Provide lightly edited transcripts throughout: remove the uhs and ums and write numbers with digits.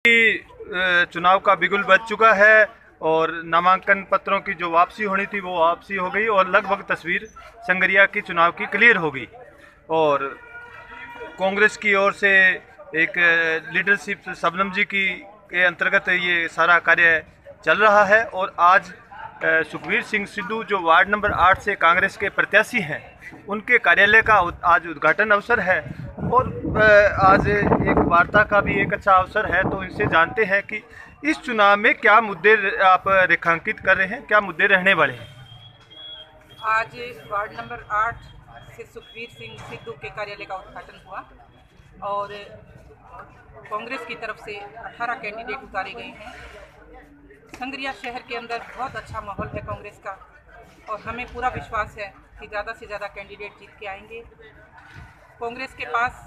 चुनाव का बिगुल बज चुका है और नामांकन पत्रों की जो वापसी होनी थी वो वापसी हो गई और लगभग तस्वीर संगरिया की चुनाव की क्लियर हो गई। और कांग्रेस की ओर से एक लीडरशिप शबनम जी की के अंतर्गत ये सारा कार्य चल रहा है। और आज सुखबीर सिंह सिद्धू जो वार्ड नंबर 8 से कांग्रेस के प्रत्याशी हैं, उनके कार्यालय का आज उद्घाटन अवसर है और आज एक वार्ता का भी एक अच्छा अवसर है। तो इनसे जानते हैं कि इस चुनाव में क्या मुद्दे आप रेखांकित कर रहे हैं, क्या मुद्दे रहने वाले हैं। आज वार्ड नंबर 8 से सुखबीर सिंह सिद्धू के कार्यालय का उद्घाटन हुआ और कांग्रेस की तरफ से 18 कैंडिडेट उतारे गए हैं। संगरिया शहर के अंदर बहुत अच्छा माहौल है कांग्रेस का और हमें पूरा विश्वास है कि ज़्यादा से ज़्यादा कैंडिडेट जीत के आएंगे। कांग्रेस के पास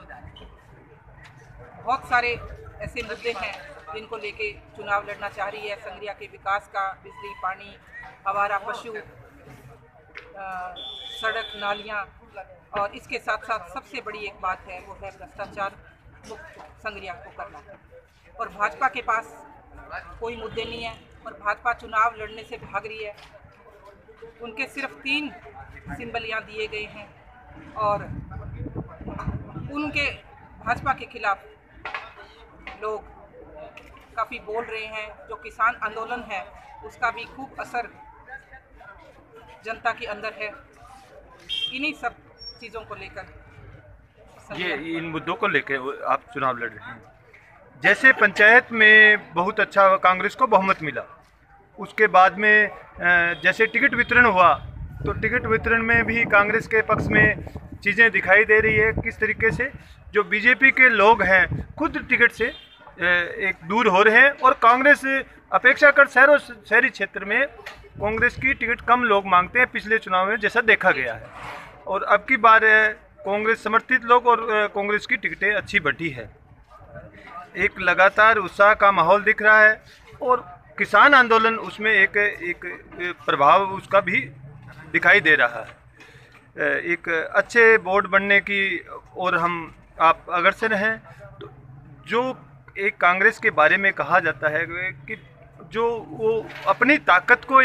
बहुत सारे ऐसे मुद्दे हैं जिनको लेके चुनाव लड़ना चाह रही है। संगरिया के विकास का, बिजली, पानी, आवारा पशु, सड़क, नालियाँ, और इसके साथ साथ सबसे बड़ी एक बात है वो है भ्रष्टाचार मुक्त संगरिया को करना। और भाजपा के पास कोई मुद्दे नहीं है और भाजपा चुनाव लड़ने से भाग रही है। उनके सिर्फ 3 सिंबल यहाँ दिए गए हैं और उनके भाजपा के खिलाफ लोग काफ़ी बोल रहे हैं। जो किसान आंदोलन है उसका भी खूब असर जनता के अंदर है। इन्हीं सब चीज़ों को लेकर इन मुद्दों को लेकर आप चुनाव लड़ रहे हैं। जैसे पंचायत में बहुत अच्छा कांग्रेस को बहुमत मिला, उसके बाद में जैसे टिकट वितरण हुआ तो टिकट वितरण में भी कांग्रेस के पक्ष में चीज़ें दिखाई दे रही है। किस तरीके से जो बीजेपी के लोग हैं खुद टिकट से एक दूर हो रहे हैं और कांग्रेस अपेक्षाकृत शहरी क्षेत्र में कांग्रेस की टिकट कम लोग मांगते हैं पिछले चुनाव में जैसा देखा गया है। और अब की बार कांग्रेस समर्थित लोग और कांग्रेस की टिकटें अच्छी बढ़ी है। एक लगातार उत्साह का माहौल दिख रहा है और किसान आंदोलन उसमें एक प्रभाव उसका भी दिखाई दे रहा है। एक अच्छे बोर्ड बनने की और आप अग्रसर हैं। तो जो एक कांग्रेस के बारे में कहा जाता है कि जो वो अपनी ताकत को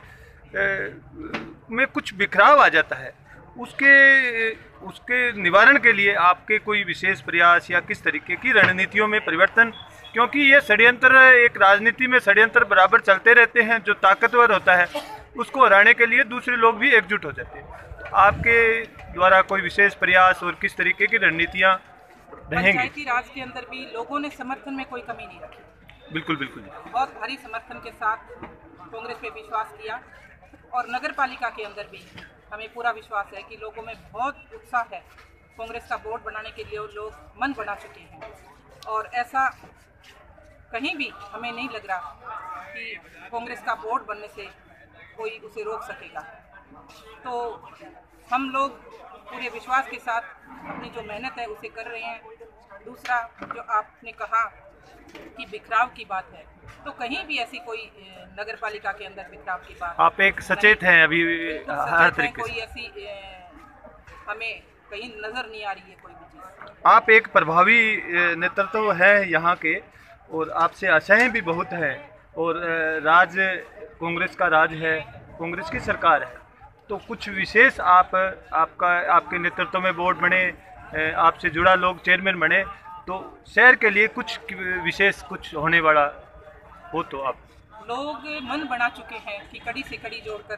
में कुछ बिखराव आ जाता है, उसके निवारण के लिए आपके कोई विशेष प्रयास या किस तरीके की रणनीतियों में परिवर्तन, क्योंकि ये षड्यंत्र एक राजनीति में षड्यंत्र बराबर चलते रहते हैं। जो ताकतवर होता है उसको हराने के लिए दूसरे लोग भी एकजुट हो जाते हैं। तो आपके द्वारा कोई विशेष प्रयास और किस तरीके की रणनीतियाँ रहेंगी? पंचायती राज के अंदर भी लोगों ने समर्थन में कोई कमी नहीं रखी। बिल्कुल बिल्कुल बहुत भारी समर्थन के साथ कांग्रेस पे विश्वास किया और नगर पालिका के अंदर भी हमें पूरा विश्वास है कि लोगों में बहुत उत्साह है। कांग्रेस का बोर्ड बनाने के लिए लोग मन बना चुके हैं और ऐसा कहीं भी हमें नहीं लग रहा कि कांग्रेस का बोर्ड बनने से कोई उसे रोक सकेगा। तो हम लोग पूरे विश्वास के साथ अपनी जो मेहनत है उसे कर रहे हैं। दूसरा, जो आपने कहा कि बिखराव की बात है, तो कहीं भी ऐसी कोई नगर पालिका के अंदर बिखराव की बात, आप एक सचेत हैं अभी हर तरीके कोई ऐसी हमें कहीं नजर नहीं आ रही है कोई भी चीज़। आप एक प्रभावी नेतृत्व है यहाँ के और आपसे आशाएं भी बहुत हैं और राज कांग्रेस का राज है, कांग्रेस की सरकार है। तो कुछ विशेष आपके नेतृत्व में बोर्ड बने, आपसे जुड़ा लोग चेयरमैन बने, तो शहर के लिए कुछ विशेष कुछ होने वाला हो तो आप लोग मन बना चुके हैं कि कड़ी से कड़ी जोड़कर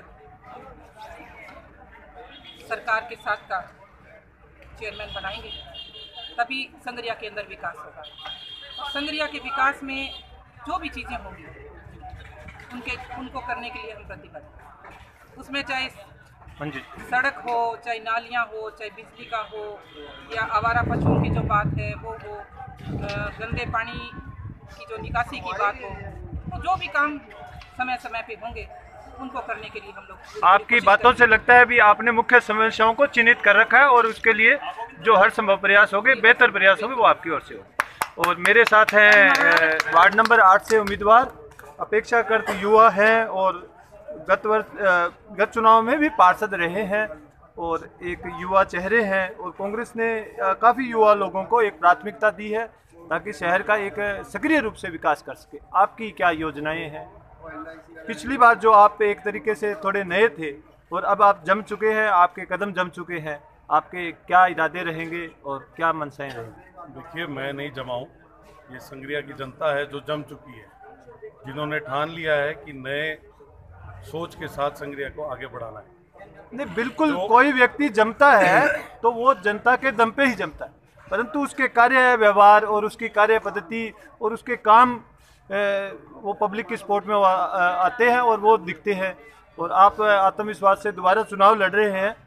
सरकार के साथ का चेयरमैन बनाएंगे, तभी संगरिया के अंदर विकास होगा। और संगरिया के विकास में जो भी चीज़ें होंगी उनको करने के लिए हम प्रतिबद्ध हैं। उसमें चाहे सड़क हो, चाहे नालियाँ हो, चाहे बिजली का हो, या आवारा पशुओं की जो बात है वो हो, गंदे पानी की जो निकासी की बात हो, तो जो भी काम समय समय पे होंगे उनको करने के लिए हम लोग। आपकी बातों से लगता है अभी आपने मुख्य समस्याओं को चिन्हित कर रखा है और उसके लिए जो हर संभव प्रयास होंगे, बेहतर प्रयास होंगे, वो आपकी ओर से हो। और मेरे साथ हैं वार्ड नंबर 8 से उम्मीदवार, अपेक्षाकृत युवा हैं और गत चुनाव में भी पार्षद रहे हैं और एक युवा चेहरे हैं और कांग्रेस ने काफ़ी युवा लोगों को एक प्राथमिकता दी है। ताकि शहर का एक सक्रिय रूप से विकास कर सके। आपकी क्या योजनाएं हैं? पिछली बार जो आप एक तरीके से थोड़े नए थे और अब आप जम चुके हैं, आपके कदम जम चुके हैं, आपके क्या इरादे रहेंगे और क्या मंशाएं रहेंगी? देखिए, मैं नहीं जमा हूँ, ये संग्रिया की जनता है जो जम चुकी है, जिन्होंने ठान लिया है कि नए सोच के साथ संग्रिया को आगे बढ़ाना है। नहीं, बिल्कुल कोई व्यक्ति जमता है तो वो जनता के दम पे ही जमता है, परंतु उसके कार्य व्यवहार और उसकी कार्य पद्धति और उसके काम वो पब्लिक की सपोर्ट में आते हैं और वो दिखते हैं। और आप आत्मविश्वास से दोबारा चुनाव लड़ रहे हैं।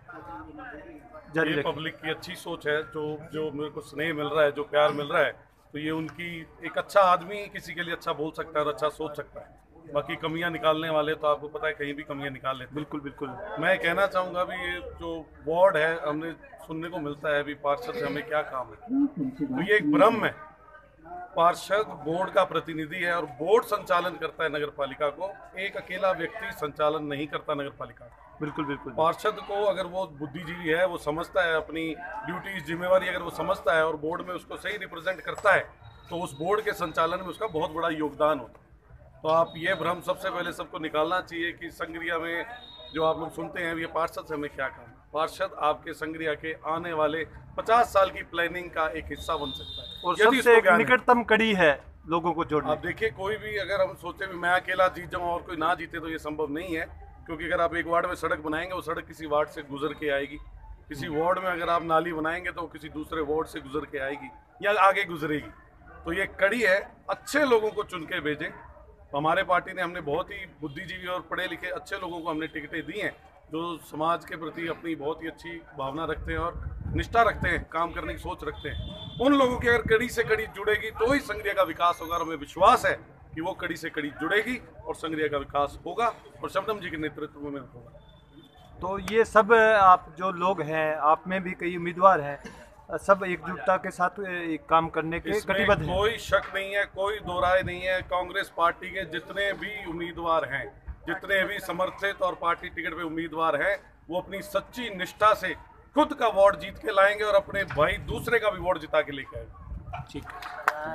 ये पब्लिक की अच्छी सोच है, जो मेरे को स्नेह मिल रहा है, जो प्यार मिल रहा है, तो ये उनकी एक अच्छा आदमी किसी के लिए अच्छा बोल सकता है और अच्छा सोच सकता है। बाकी कमियां निकालने वाले तो आपको पता है कहीं भी कमियां निकाल लेते हैं। बिल्कुल बिल्कुल। मैं कहना चाहूँगा भी ये जो वार्ड है, हमने सुनने को मिलता है अभी पार्षद से हमें क्या काम है, तो ये एक भ्रम है। पार्षद बोर्ड का प्रतिनिधि है और बोर्ड संचालन करता है नगर पालिका को, एक अकेला व्यक्ति संचालन नहीं करता नगर पालिका। बिल्कुल बिल्कुल। पार्षद को अगर वो बुद्धिजीवी है, वो समझता है अपनी ड्यूटी जिम्मेवारी, अगर वो समझता है और बोर्ड में उसको सही रिप्रेजेंट करता है, तो उस बोर्ड के संचालन में उसका बहुत बड़ा योगदान होता है। तो आप ये भ्रम सबसे पहले सबको निकालना चाहिए कि संग्रिया में जो आप लोग सुनते हैं ये पार्षद से हमें क्या काम। पार्षद आपके संग्रिया के आने वाले 50 साल की प्लानिंग का एक हिस्सा बन सकता है और सबसे निकटतम कड़ी है लोगों को जोड़ना। आप देखिए, कोई भी अगर हम सोचे भी मैं अकेला जीत जाऊं और कोई ना जीते तो ये संभव नहीं है, क्योंकि अगर आप एक वार्ड में सड़क बनाएंगे, वो सड़क किसी वार्ड से गुजर के आएगी। किसी वार्ड में अगर आप नाली बनाएंगे तो किसी दूसरे वार्ड से गुजर के आएगी या आगे गुजरेगी। तो ये कड़ी है, अच्छे लोगों को चुन के भेजें। हमारे पार्टी ने हमने बहुत ही बुद्धिजीवी और पढ़े लिखे अच्छे लोगों को हमने टिकटें दी हैं, जो समाज के प्रति अपनी बहुत ही अच्छी भावना रखते हैं और निष्ठा रखते हैं, काम करने की सोच रखते हैं। उन लोगों की अगर कड़ी से कड़ी जुड़ेगी तो ही संग्रिया का विकास होगा और हमें विश्वास है कि वो कड़ी से कड़ी जुड़ेगी और संग्रिया का विकास होगा और शबनम जी के नेतृत्व में होगा। तो ये सब आप जो लोग हैं, आप में भी कई उम्मीदवार हैं, सब एकजुटता के साथ एक काम करने के कटिबद्ध हैं। कोई शक नहीं है, कोई दो राय नहीं है। कांग्रेस पार्टी के जितने भी उम्मीदवार हैं, जितने भी समर्थित और पार्टी टिकट पे उम्मीदवार हैं, वो अपनी सच्ची निष्ठा से खुद का वार्ड जीत के लाएंगे और अपने भाई दूसरे का भी वार्ड जिता के लेके आएंगे। ठीक है।